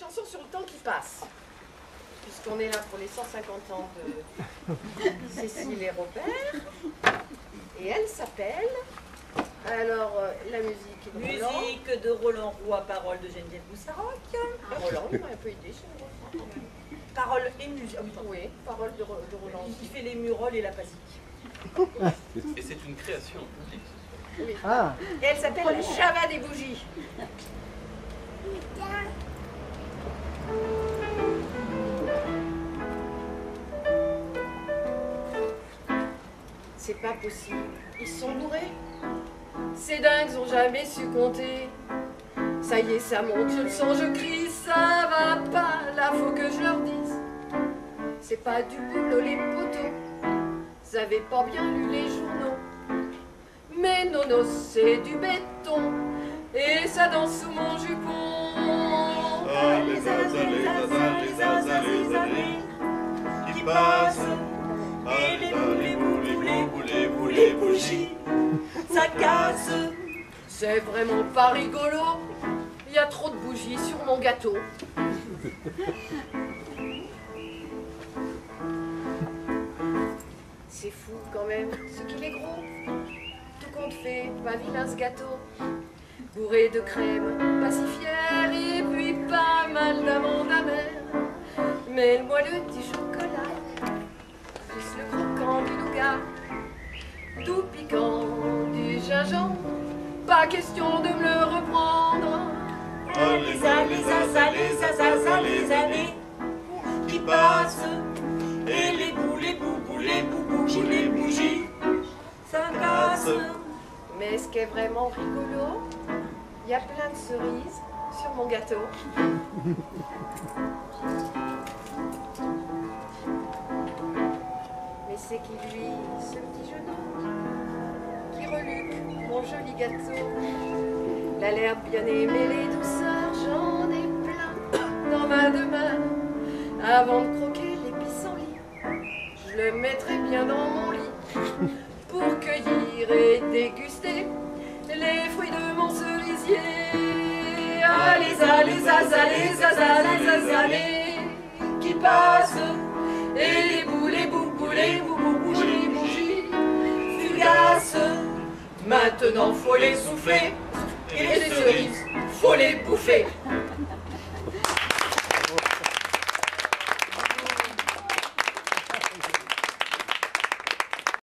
chanson sur le temps qui passe, puisqu'on est là pour les 150 ans de Cécile et Robert. Et elle s'appelle, alors la musique est de Roland. Musique de Roland Roux, paroles de Geneviève Boussaroc. Roland, il m'a un peu aidé sur le refrain quand même. Paroles et musique. Oui, paroles de Roland. Qui fait les muroles et la basique. Et c'est une création publique. Oui. Ah, Et elle s'appelle Java des bougies. C'est pas possible, ils sont bourrés. Ces dingues ont jamais su compter. Ça y est, ça monte, je le sens, je crie, ça va pas, là faut que je leur dise. C'est pas du boulot les poteaux, vous avez pas bien lu les journaux. Mais non, non, c'est du béton, et ça danse sous mon jupon. Ah, les zazas, les zazas, les zazas, les années qui passent. Et les boules, les bougies, ça casse. C'est vraiment pas rigolo, il y a trop de bougies sur mon gâteau. C'est fou quand même, ce qu'il est gros. Tout compte fait, pas vilain ce gâteau. Bourré de crème, pas si fier, et puis pas mal d'amandes amères. Mais le moelleux du chocolat, plus le croquant du nougat, tout piquant du gingembre, pas question de me le reprendre. Ah, les zazas, les zazas, les zazas, les années qui passent. Et les boubous, les bougies, Ça casse. Mais ce qui est vraiment rigolo, il y a plein de cerises sur mon gâteau. Mais c'est qui lui, ce petit genou, qui reluque mon joli gâteau. Il a l'air bien aimé les douceurs, j'en ai plein dans ma demeure. Avant de croquer les pissenlits, je le mettrai bien dans mon lit pour cueillir et déguster les fruits de mon cerisier. Ah, les zazas, les zazas, les zazas, les zazanés qui passent. Et les boubous, les bougies, fugaces. Maintenant faut les souffler, et les cerises, faut les bouffer.